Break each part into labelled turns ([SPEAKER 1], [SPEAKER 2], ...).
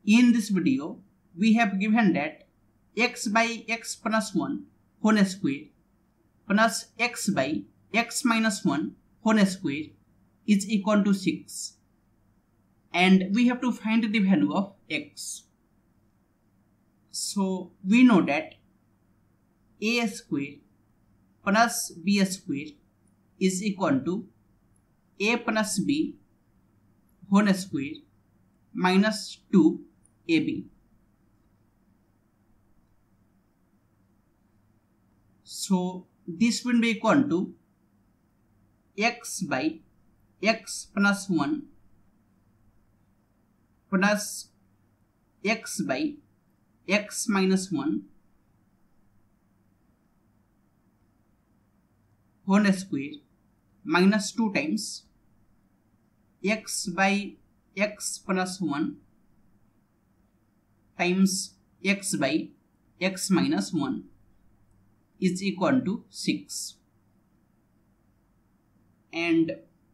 [SPEAKER 1] In this video, we have given that x by x plus 1 whole square plus x by x minus 1 whole square is equal to 6, and we have to find the value of x. So we know that a square plus b square is equal to a plus b whole square minus 2ab. So this will be equal to x by x plus 1 plus x by x minus 1 whole square minus 2 times x by x plus 1 times x by x minus 1 is equal to 6, and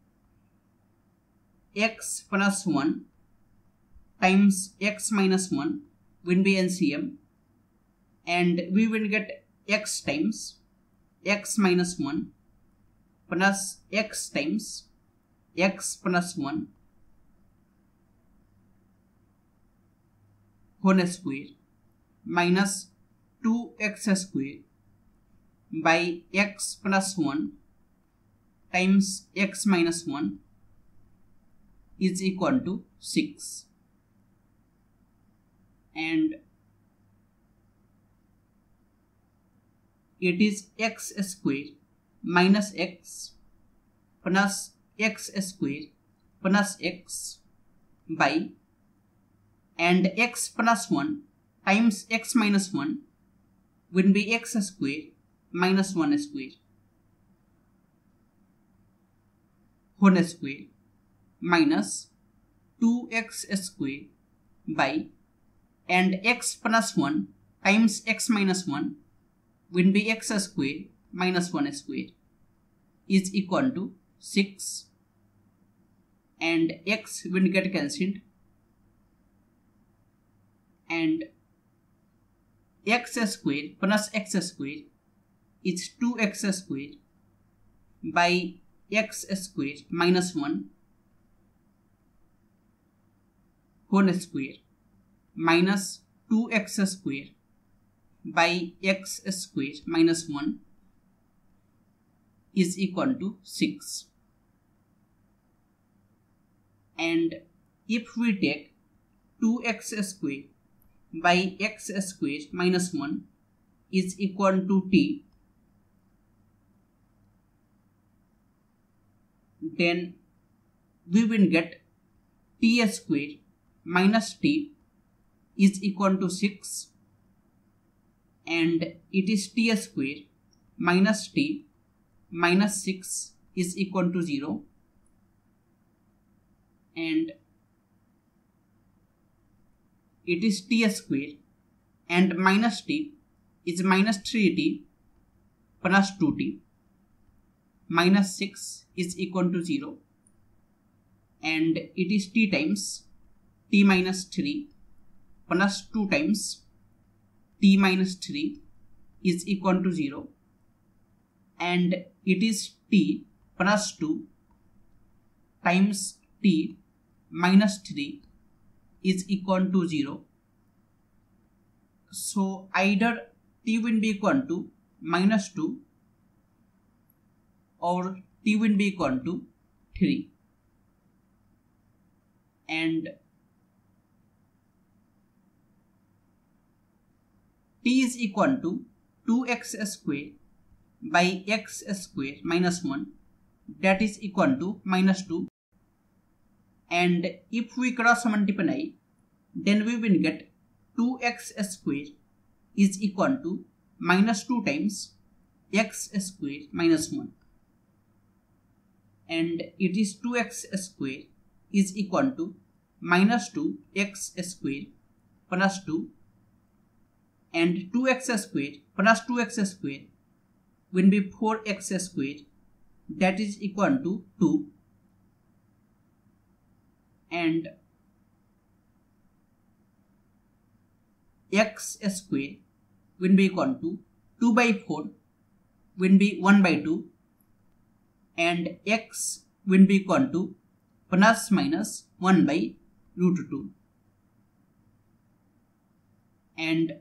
[SPEAKER 1] x plus 1 times x minus 1 will be LCM, and we will get x times x minus 1 plus x times x plus 1 whole square minus 2x square by x plus 1 times x minus 1 is equal to 6, and it is x square minus x plus x square plus x by, and x plus 1 times x minus 1 will be x square minus 1 square whole square minus 2x square by, and x plus 1 times x minus 1 will be x square minus 1 square is equal to 6, and x will get cancelled, and x square plus x square is 2x square by x square minus 1 whole square minus 2x square by x square minus 1 is equal to 6. And if we take 2x square by x square minus 1 is equal to t, then we will get t square minus t is equal to 6, and it is t square minus t minus 6 is equal to 0, and it is t square and minus t is minus 3t plus 2t minus 6 is equal to 0, and it is t times t minus 3 plus 2 times t minus 3 is equal to 0, and it is t plus 2 times t minus 3 is equal to 0. So either t will be equal to minus 2 or t will be equal to 3, and t is equal to 2x square by x square minus 1, that is equal to minus 2, and if we cross multiply, then we will get 2x square is equal to minus 2 times x square minus 1, and it is 2x square is equal to minus 2x square plus 2, and 2x square plus 2x square will be 4x square, that is equal to 2, and x square will be equal to 2 by 4 will be 1 by 2 and x will be equal to plus minus 1 by root 2. And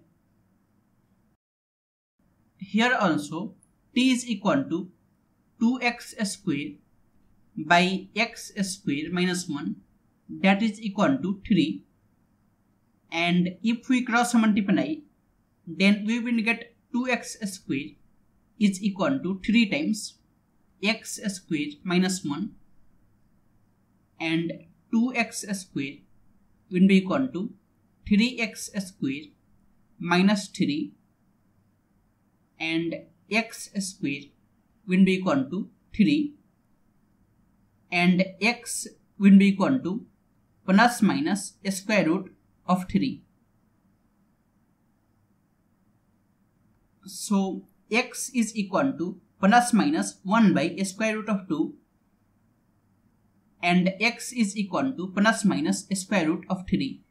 [SPEAKER 1] here also t is equal to 2x square by x square minus 1, that is equal to 3. And if we cross multiply, then we will get 2x square is equal to 3 times x square minus 1, and 2x square will be equal to 3x square minus 3, and x square will be equal to 3, and x will be equal to plus minus square root of 3. So x is equal to plus minus 1 by square root of 2 and x is equal to plus minus square root of 3.